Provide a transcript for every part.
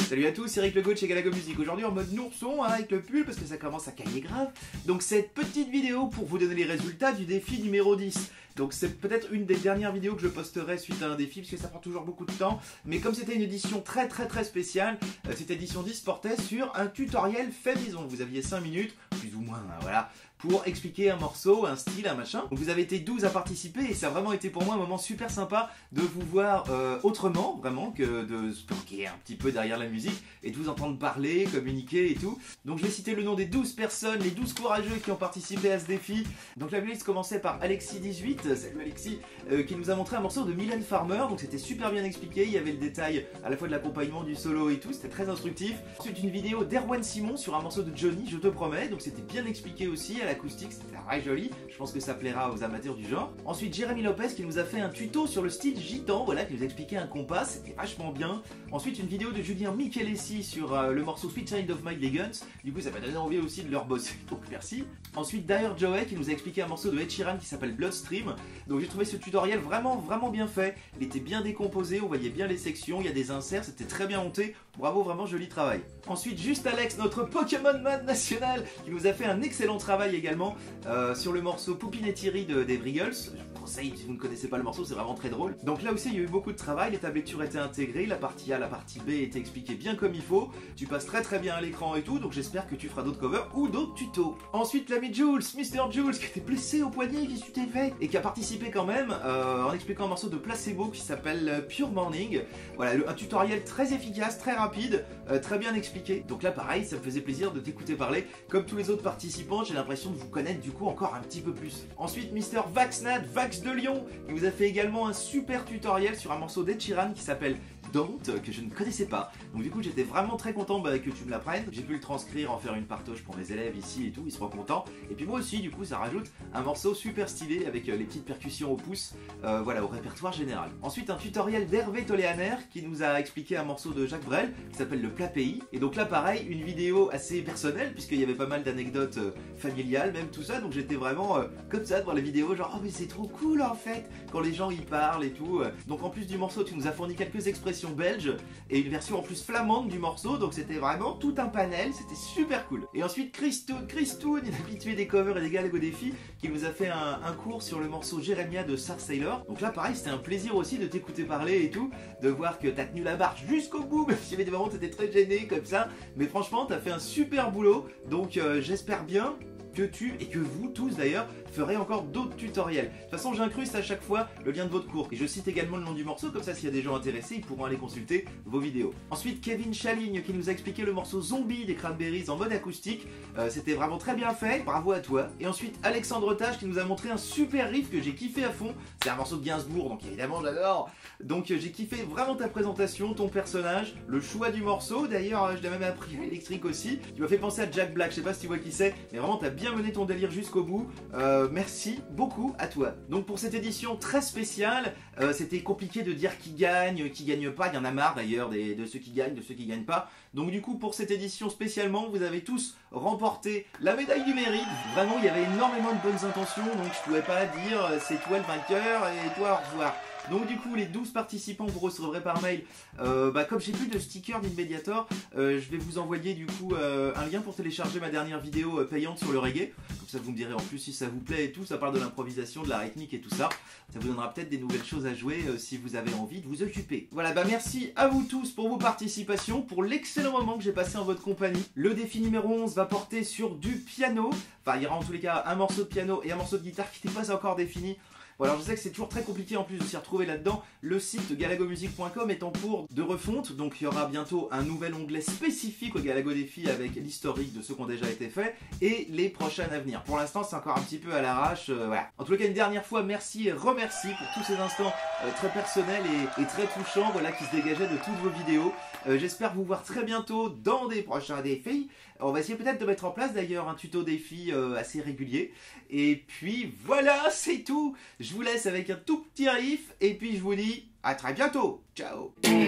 Salut à tous, c'est Eric Legault chez Galago Music. Aujourd'hui en mode nourson avec le pull parce que ça commence à cailler grave. Donc cette petite vidéo pour vous donner les résultats du défi numéro 10. Donc c'est peut-être une des dernières vidéos que je posterai suite à un défi parce que ça prend toujours beaucoup de temps. Mais comme c'était une édition très spéciale, cette édition 10 portait sur un tutoriel fait maison. Vous aviez 5 minutes, plus ou moins, hein, voilà, pour expliquer un morceau, un style, un machin. Donc vous avez été 12 à participer et ça a vraiment été pour moi un moment super sympa de vous voir autrement, vraiment, que de se planquer un petit peu derrière la musique et de vous entendre parler, communiquer et tout. Donc je vais citer le nom des 12 personnes, les 12 courageux qui ont participé à ce défi. Donc la playlist commençait par Alexis18, salut Alexis, qui nous a montré un morceau de Mylène Farmer, donc c'était super bien expliqué, il y avait le détail à la fois de l'accompagnement, du solo et tout, c'était très instructif. Ensuite une vidéo d'Erwan Simon sur un morceau de Johnny, je te promets, donc c'était bien expliqué aussi, à l'acoustique, c'était très joli, je pense que ça plaira aux amateurs du genre. Ensuite Jérémy Lopez qui nous a fait un tuto sur le style gitan, voilà, qui nous expliquait un compas, c'était vachement bien. Ensuite une vidéo de Julien Michelessi sur le morceau Sweet Child of My Guns, du coup ça m'a donné envie aussi de leur bosser, donc merci. Ensuite Dire Joey qui nous a expliqué un morceau de Ed Sheeran qui s'appelle Bloodstream, donc j'ai trouvé ce tutoriel vraiment bien fait, il était bien décomposé, on voyait bien les sections, il y a des inserts, c'était très bien monté, bravo, vraiment joli travail. Ensuite Juste Alex, notre Pokémon Man national, qui nous a fait un excellent travail également sur le morceau Poupine et Thierry des Briggles. Je vous conseille, si vous ne connaissez pas le morceau, c'est vraiment très drôle. Donc là aussi il y a eu beaucoup de travail, les tablatures étaient intégrées, la partie A, la partie B étaient expliquées bien comme il faut, tu passes très bien à l'écran et tout, donc j'espère que tu feras d'autres covers ou d'autres tutos. Ensuite l'ami Jules, Mr Jules, qui était blessé au poignet, qui s'était fait, et qui a participé quand même en expliquant un morceau de Placebo qui s'appelle Pure Morning. Voilà, un tutoriel très efficace, très rapide, très bien expliqué. Donc là pareil, ça me faisait plaisir de t'écouter parler. Comme tous les autres participants, j'ai l'impression de vous connaître du coup encore un petit peu plus. Ensuite Mr Vaxnat, Vax de Lyon, qui vous a fait également un super tutoriel sur un morceau d'Ed Sheeran qui s'appelle Don't, que je ne connaissais pas. Donc du coup j'étais vraiment très content que tu me l'apprennes. J'ai pu le transcrire, en faire une partoche pour mes élèves ici et tout, ils seront contents. Et puis moi aussi du coup ça rajoute un morceau super stylé avec les petites percussions au pouce, voilà, au répertoire général. Ensuite un tutoriel d'Hervé Toléaner qui nous a expliqué un morceau de Jacques Brel qui s'appelle Le Plat Pays. Et donc là pareil, une vidéo assez personnelle puisqu'il y avait pas mal d'anecdotes familiales, même tout ça. Donc j'étais vraiment comme ça devant la vidéo, genre oh mais c'est trop cool en fait quand les gens y parlent et tout. Donc en plus du morceau tu nous as fourni quelques expressions belges et une version en plus flamande du morceau, donc c'était vraiment tout un panel, c'était super cool. Et ensuite Christoun, une habituée des covers et des Galago défis, qui nous a fait un cours sur le morceau Jérémia de Star Sailor. Donc là pareil, c'était un plaisir aussi de t'écouter parler et tout, de voir que t'as tenu la barre jusqu'au bout, même s'il y avait des moments où t'étais très gêné comme ça, mais franchement t'as fait un super boulot, donc j'espère bien que tu, et que vous tous d'ailleurs, ferez encore d'autres tutoriels. De toute façon j'incruste à chaque fois le lien de votre cours, et je cite également le nom du morceau, comme ça s'il y a des gens intéressés, ils pourront aller consulter vos vidéos. Ensuite Kevin Chaligne qui nous a expliqué le morceau Zombie des Cranberries en mode acoustique, c'était vraiment très bien fait, bravo à toi. Et ensuite Alexandre Tage qui nous a montré un super riff que j'ai kiffé à fond, c'est un morceau de Gainsbourg, donc évidemment j'adore. Donc j'ai kiffé vraiment ta présentation, ton personnage, le choix du morceau, d'ailleurs je l'ai même appris à l'électrique aussi, tu m'as fait penser à Jack Black, je sais pas si tu vois qui c'est, mais vraiment t'as bien mené ton délire jusqu'au bout, merci beaucoup à toi. Donc pour cette édition très spéciale, c'était compliqué de dire qui gagne pas, il y en a marre d'ailleurs de ceux qui gagnent pas. Donc du coup pour cette édition spécialement, vous avez tous remporté la médaille du mérite. Vraiment il y avait énormément de bonnes intentions, donc je pouvais pas dire c'est toi le vainqueur et toi au revoir. Donc du coup les 12 participants vous recevrez par mail, comme j'ai plus de stickers d'Inmediator, je vais vous envoyer du coup un lien pour télécharger ma dernière vidéo payante sur le reggae, comme ça vous me direz en plus si ça vous plaît et tout, ça parle de l'improvisation, de la rythmique et tout ça, ça vous donnera peut-être des nouvelles choses à jouer si vous avez envie de vous occuper. Voilà, merci à vous tous pour vos participations, pour l'excellent moment que j'ai passé en votre compagnie. Le défi numéro 11 va porter sur du piano, enfin il y aura en tous les cas un morceau de piano et un morceau de guitare qui n'est pas encore défini. Bon alors je sais que c'est toujours très compliqué en plus de s'y retrouver là-dedans. Le site galagomusic.com est en cours de refonte, donc il y aura bientôt un nouvel onglet spécifique au Galago Défi avec l'historique de ceux qui ont déjà été faits et les prochains à venir. Pour l'instant c'est encore un petit peu à l'arrache, voilà. En tout cas une dernière fois merci et remercie pour tous ces instants très personnels et très touchants, voilà, qui se dégageaient de toutes vos vidéos. J'espère vous voir très bientôt dans des prochains défis. On va essayer peut-être de mettre en place d'ailleurs un tuto défi assez régulier. Et puis voilà, c'est tout. Je vous laisse avec un tout petit riff et puis je vous dis à très bientôt. Ciao.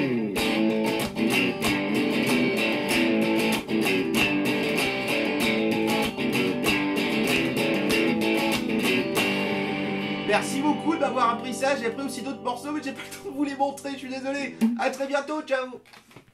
Merci beaucoup de m'avoir appris ça. J'ai appris aussi d'autres morceaux mais j'ai pas le temps de vous les montrer. Je suis désolé. À très bientôt. Ciao.